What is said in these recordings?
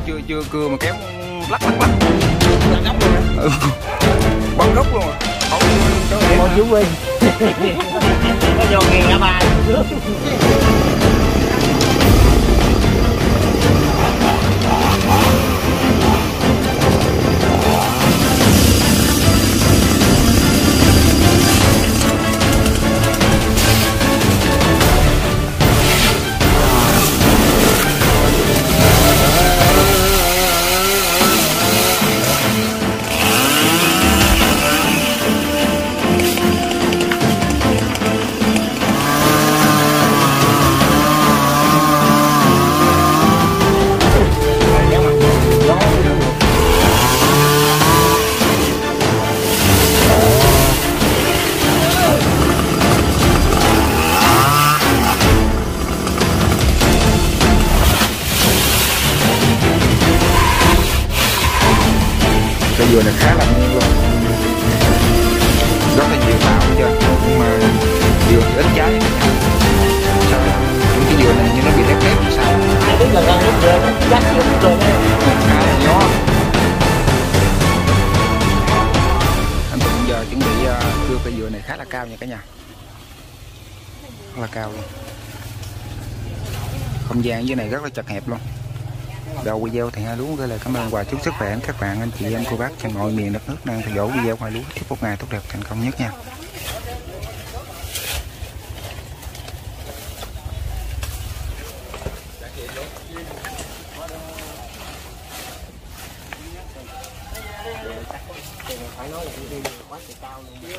chưa cưa mà kéo lắc. Ừ. Bắn gốc luôn. Một chú Huy. Có vô nghe ngã ba trước. Cây dừa này khá là ngon luôn, rất là nhiều tàu chưa, nhưng mà dừa thì ít trái. Sao những cái dừa này như nó bị tép tép sao? Ai biết là gần lúc dừa nó dắt lúc dừa đấy. Khá là gió. Anh Tùng giờ chuẩn bị cưa cây dừa này khá là cao nha cả nhà, rất là cao luôn. Không gian dưới này rất là chật hẹp luôn. Đầu video thì Hai Lúa gửi lời cảm ơn và chúc sức khỏe đến các bạn, anh chị em, cô bác trên mọi miền đất nước đang theo dõi video Hai Lúa. Chúc một ngày tốt đẹp thành công nhất nha. Phải nói là đi quá trời cao luôn.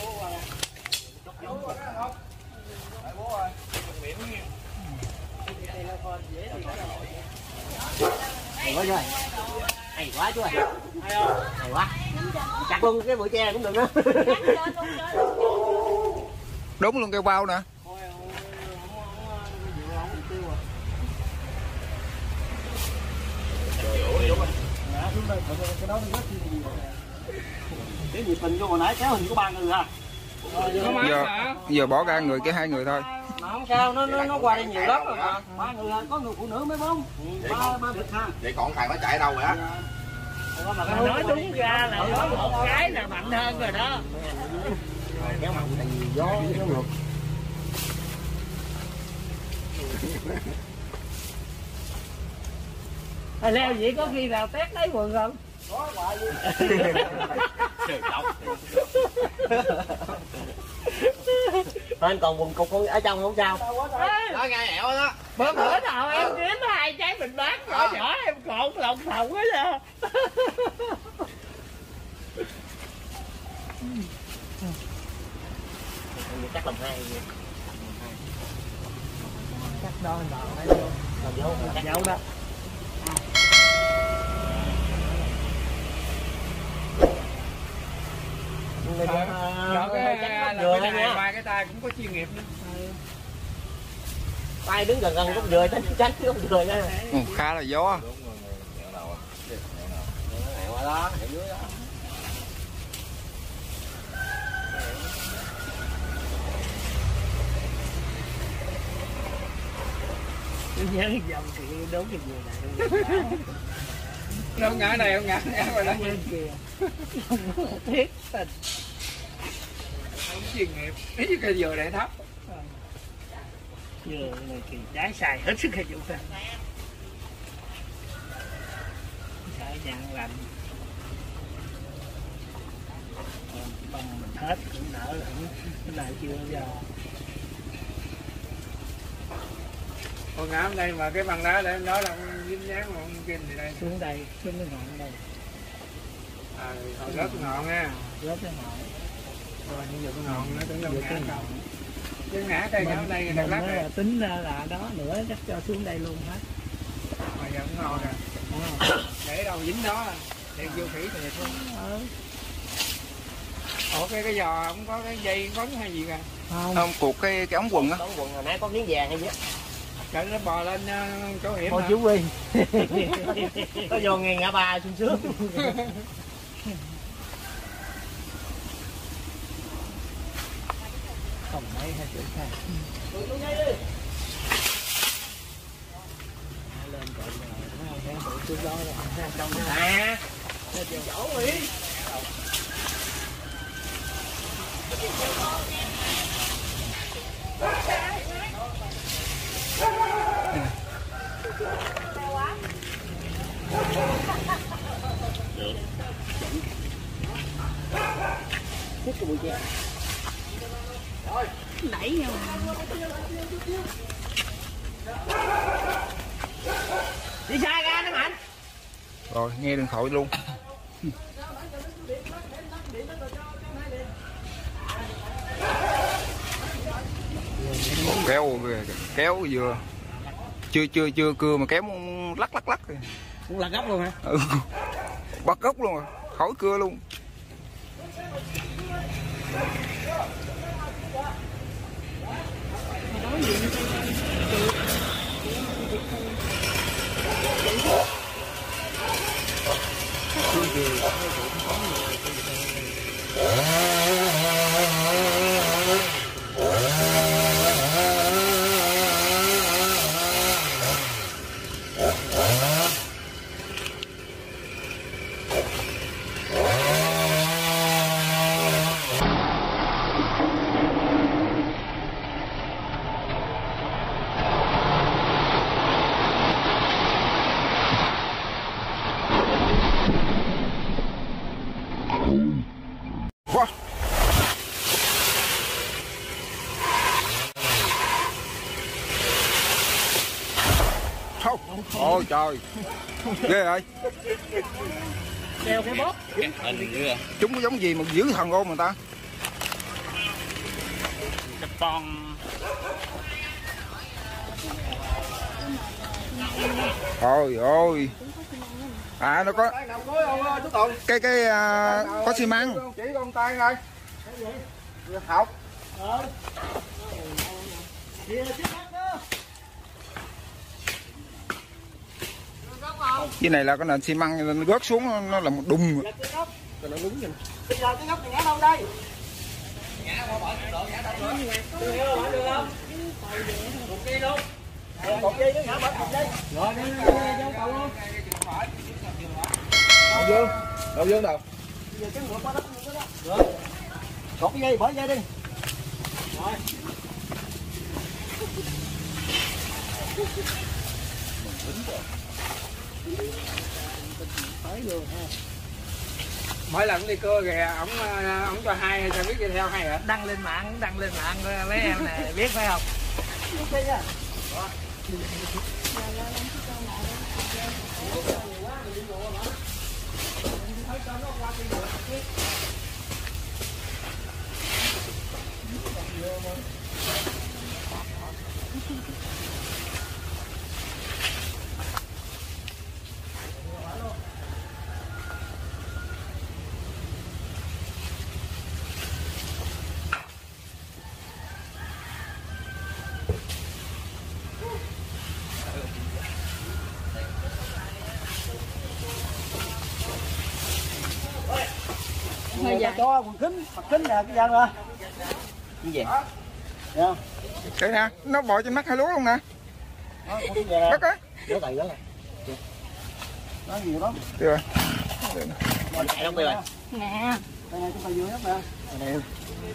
Hay quá chú ơi. Hay quá chú ơi. Hay quá. Chặt luôn cái bụi tre cũng được đó. Đúng luôn cây bao nè. Cái nhịp hình vô hồi nãy kéo hình có 3 người ha. Giờ bỏ ra người cái 2 người thôi. Mà không sao, nó qua đây nhiều lắm rồi mà. 3 người ha, có người phụ nữ mới bông. Ba đực ha. Vậy còn thằng nó chạy đâu rồi á? Mà nói đúng ra là có một cái là mạnh hơn rồi đó. Kéo mặn tại vì gió nó ngược. Leo vậy có khi nào tét lấy quần không? Có hoài gì. Anh còn quần cục ở trong không sao? Nó ngay ẻo đó. Bữa nào em kiếm 2 trái bình bát nhỏ nhỏ em cột lồng thòng á nha. Chắc làm 2. Chắc đó anh bảo đấy luôn. Làm dấu đó. Ba cái tay cũng có chuyên nghiệp nữa. Tay đứng gần gốc dừa tránh gốc dừa nha. Khá là gió. Đó, dưới đó. Tôi nhớ cái dòng thì đốn cái dừa này. Nó ngã này không ngã rồi đó. Kìa. Thiết tình. Không chuyên nghiệp. Ý như cây dừa này thấp. Dừa này thì trái xài hết sức hay dụng ta. Xài dặn lạnh. Còn mình hết cũng nở lắm. Cái này chưa giờ. Con ngã đây mà cái bằng đá để em nói là dính dáng mà không kinh thì đây. Xuống đây, xuống cái ngọn đây. À, hồi rớt cái ngọn nha. Rớt cái ngọn. Rồi như giờ cái ngọn nó tưởng đâu ngã cầu. Chứ ngã cây ngã đây đặt lắc này. Tính ra là đó nữa chắc cho xuống đây luôn hết. Mà giờ cũng ngon nè. Để đâu dính đó. Để vô khỉ thì thôi. Ủa cái giò không có cái dây vấn hay gì kìa? Không, cuộc cái ống quần á. Ống quần hồi nãy có miếng vàng hay gì á. Trời nó bò lên chỗ hiểm. Thôi chú Huy. Có vô nghe ngã ba xuống sướng. Không mấy hay chữ khác. Lên cậu Nè, chỗ đi. Đẩy nhau. Đi xa ra nó Mạnh. Rồi nghe điện thoại luôn. Kéo vừa chưa cưa mà kéo lắc rồi. Cũng là gốc luôn hả? Ừ. Bắt gốc luôn rồi, khỏi cưa luôn. Wow. Thôi, ôi trời, ghê rồi. Đeo cái bóp. Chúng có giống gì mà giữ thần ôn người ta? Cái con. Ôi ôi. À nó có cái có xi măng. Chỉ con tay thôi. Học. Cái này là cái nền xi măng nó rớt xuống nó là một đùng. Bây giờ cái gốc này ngã đâu đây? Ngã qua bỏ độ ngã đâu nữa. Được không? Được không? Một cây luôn. Một cây nó ngã bỏ một cây. Rồi đi vô cầu luôn. Đâu dương đâu. Bây giờ cái ngựa qua đất đó. Được. Cột cái dây bỏ dây đi. Rồi. Mỗi lần đi cưa kìa ổng cho hai cho biết đi theo hay hả? Đăng lên mạng mấy em này biết phải không? Ok nha. Hơi dài. Cho quần kính, mặt kính nè cái dân rồi. Cái gì? Dạ. Cái nè, nó bò trên mắt hai lúa luôn nè. Đất á. Rửa tay rửa. Nó nhiều đó. Được rồi. Chạy không rồi. Nè. Đây này chúng ta vừa hết nè. Đây.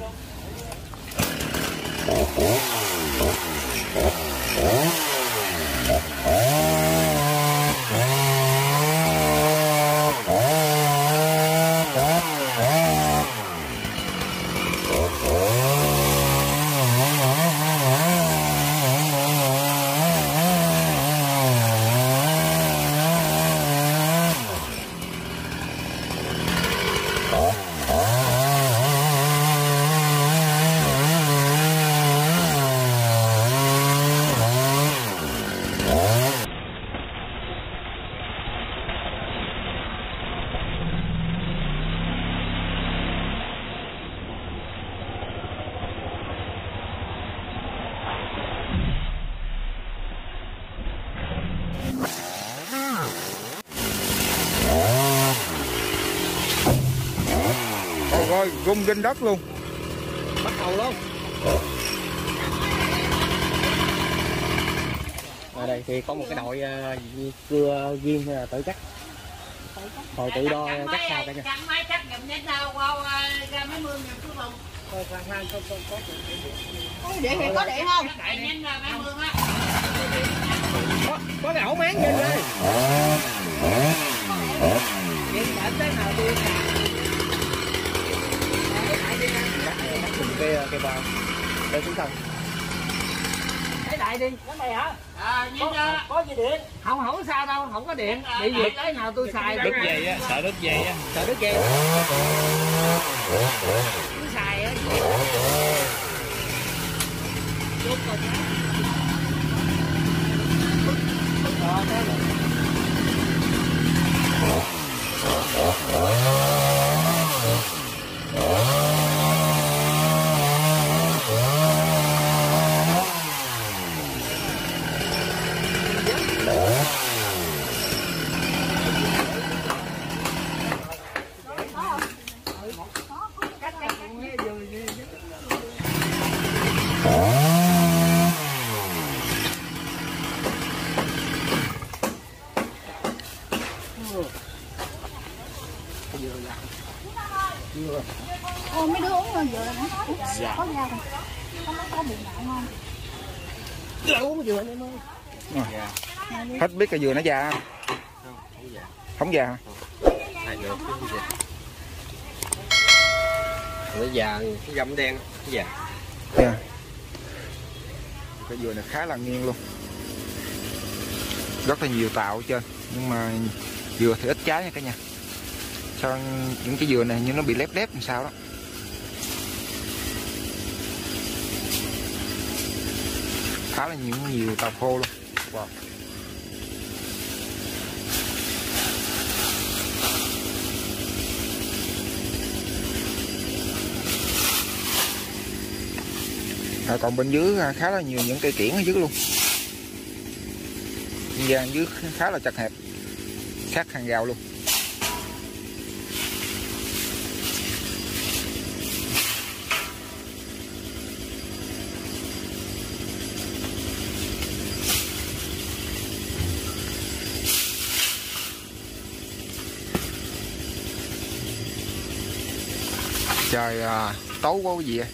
Rồi rung rinh đất luôn. Bắt đầu luôn. ở đây thì có một cái đội cưa riêng hay là tự cắt, rồi tự đo cắt sao cả nha. Chẳng mấy cắt nhầm nhét đâu qua ra mấy mươi nhầm cứ bông. Điện thì có điện không? Có cái ổ máng trên đây. Điện bệnh tới nào tôi cái bao để xuống sông. Lấy đại đi, cái này hả? Có gì điện? Không sao đâu, không có điện. Bị việc tới nào tôi xài. Đứt dây á, sợ đứt dây á. Sợ đứt dây. Cứ xài á. Chút rồi nhá. Ôi mấy đứa uống rồi vừa nè. Dạ. Có rau không? Có bụng nạo ngon. Uống dừa em ơi. Hết biết cái dừa nó già không? Không già hả? Được nó già, cái gấm đen nó già. Yeah. Cái dừa này khá là nghiêng luôn, rất là nhiều tạo ở trên, nhưng mà dừa thì ít trái nha cả nhà. Sao những cái dừa này như nó bị lép lép làm sao đó. Khá là nhiều tàu khô luôn. Wow. Còn bên dưới khá là nhiều những cây kiển ở dưới luôn. Gian dưới khá là chật hẹp, sát hàng rào luôn. Trời tối quá cái gì vậy?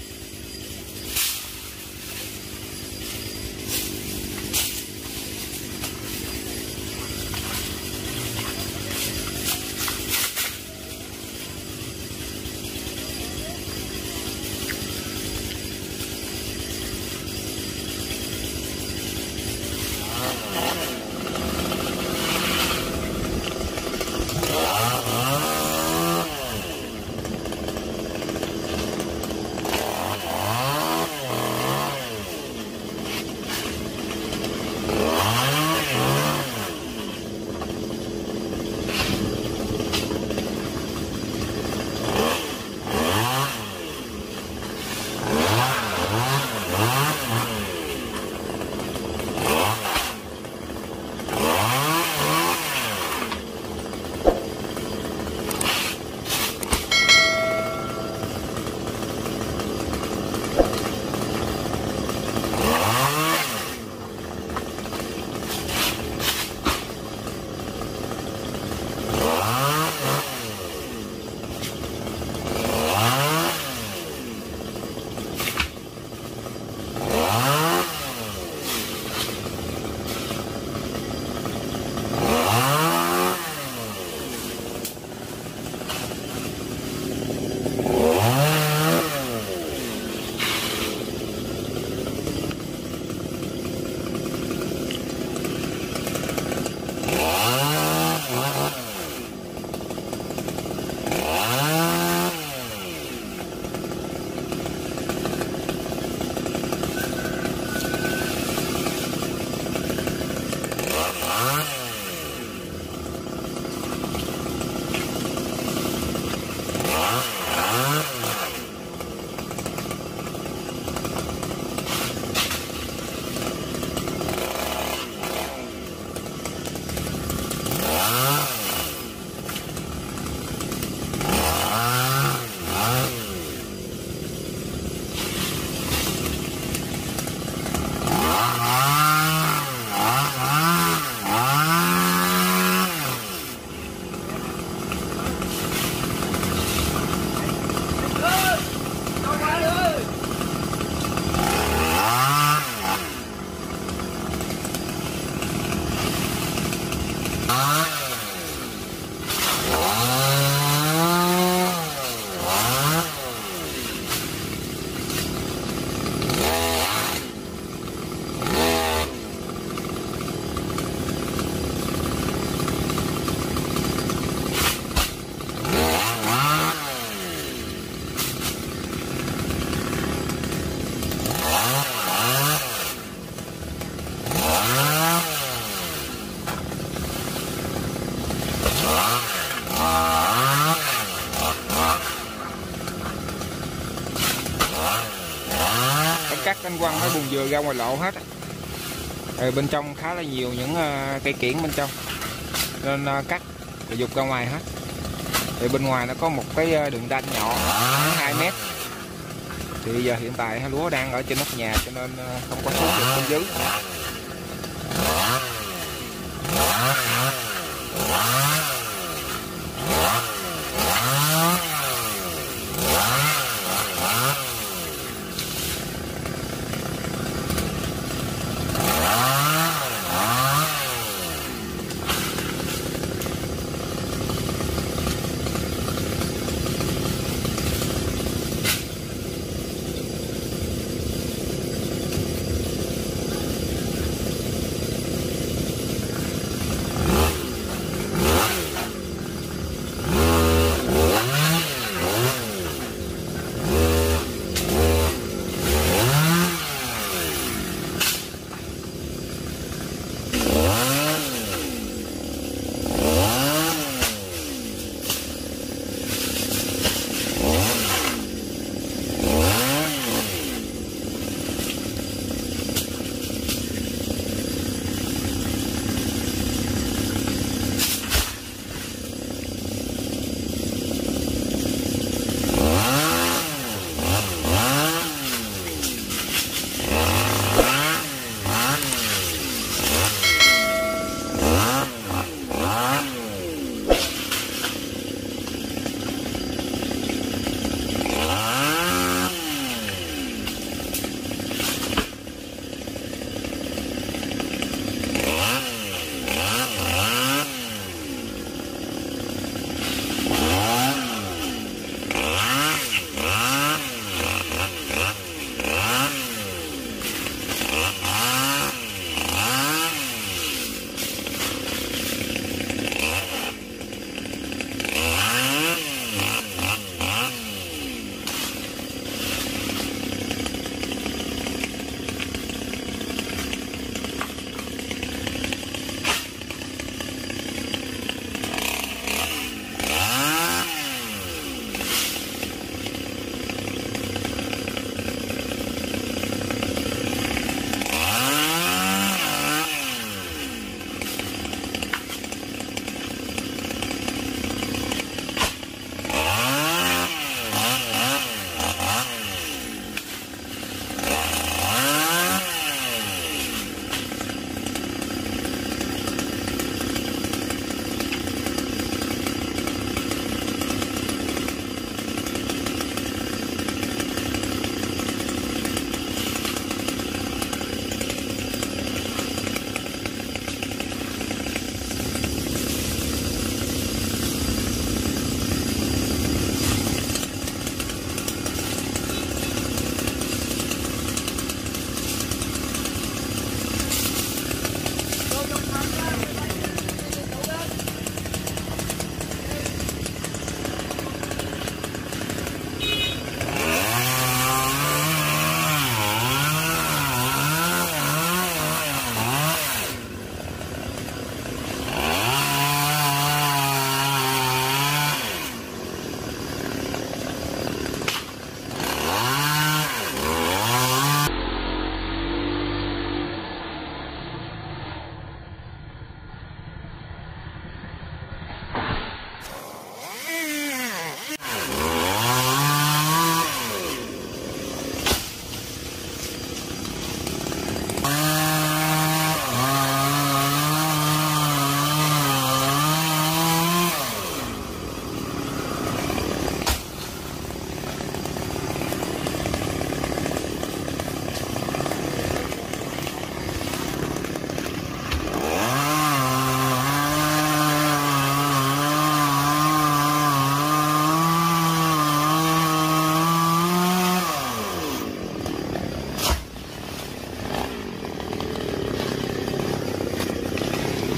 Cắt cánh quăng mấy bùn dừa ra ngoài lộ hết. Rồi bên trong khá là nhiều những cây kiển bên trong nên cắt rồi dục ra ngoài hết. Thì bên ngoài nó có một cái đường đanh nhỏ 2 mét. Thì giờ hiện tại lúa đang ở trên nóc nhà cho nên không có xuống được bên dưới.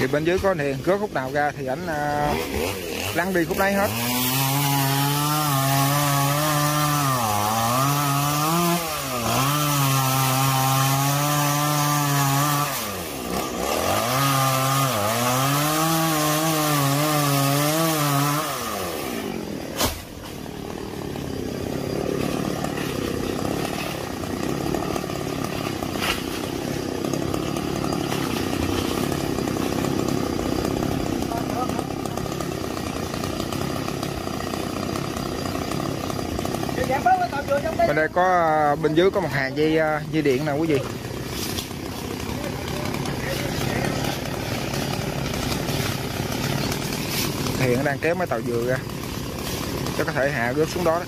bên dưới có điện, rớt khúc nào ra thì ảnh lăn đi khúc đấy hết. Bên đây có bên dưới có một hàng dây điện nè quý vị. Hiện đang kéo mấy tàu dừa ra, cho có thể hạ rớt xuống đó đó.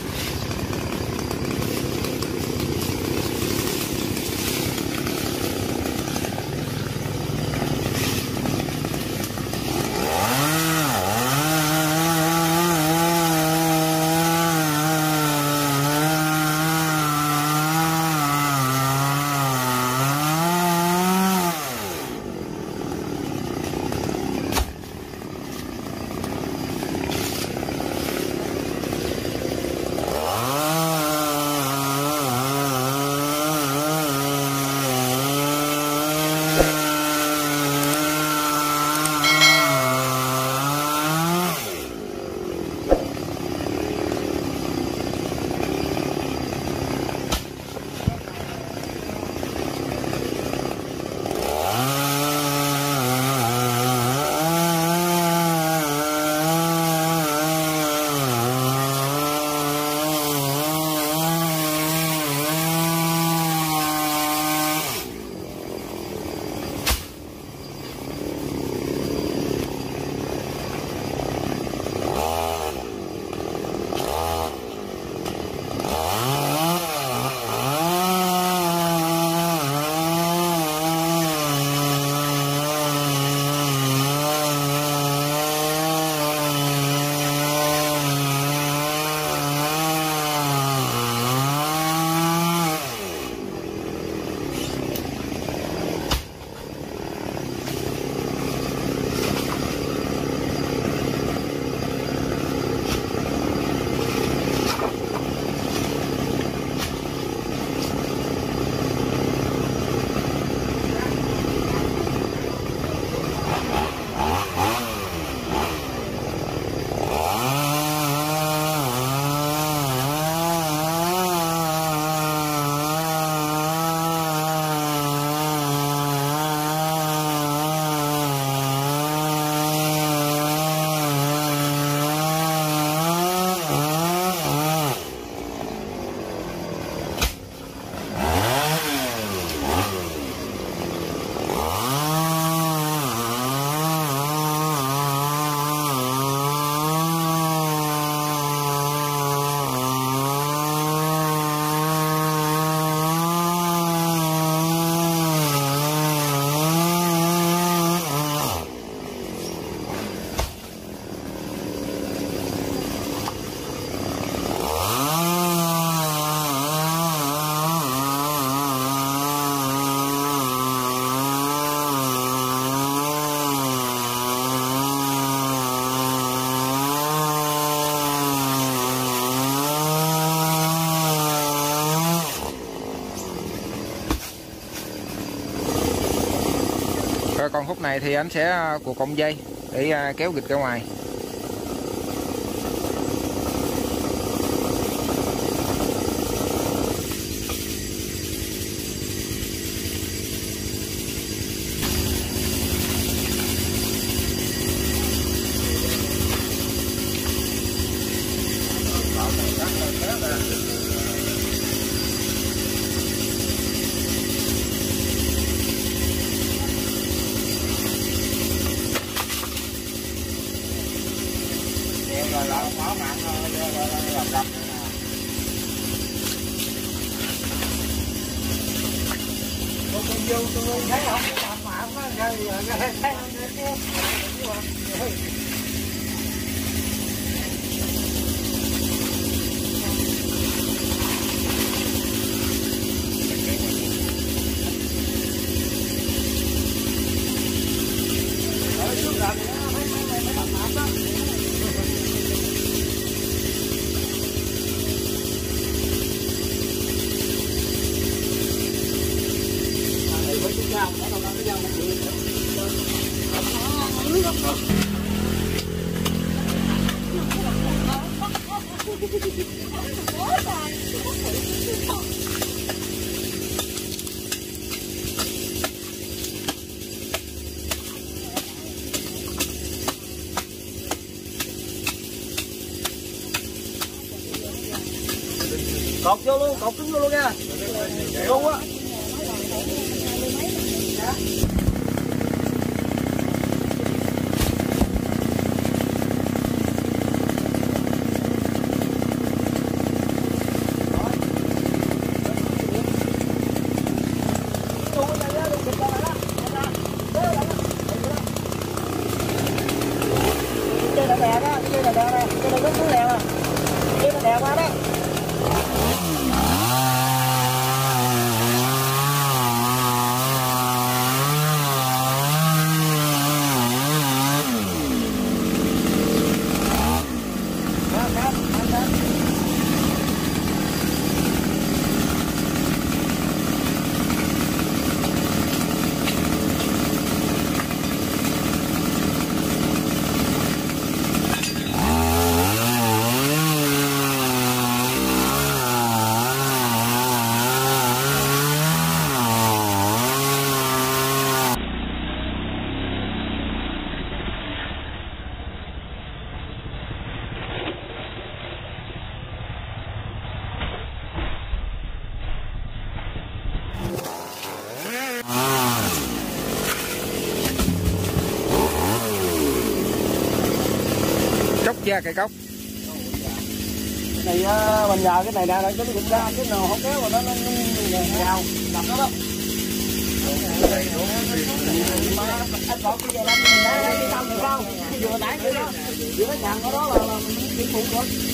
Còn khúc này thì anh sẽ cuộn cọng dây để kéo gịch ra ngoài. Cột vô luôn, cột cứng vô luôn nha. Luôn á. Chơi là đè đó, chơi là đè nè, chơi là nước đè nè, chơi là đè qua đó. Cốc ra cây cốc. Cái này mình nhờ cái này ra để cho nó dựng ra, cái nào không kéo mà nó vào làm nó đó. Anhบอกcái giờ làm mình đá cái tâm được không? Vừa nãy cái đó, vừa cái chàng ở đó là mình phụ rồi.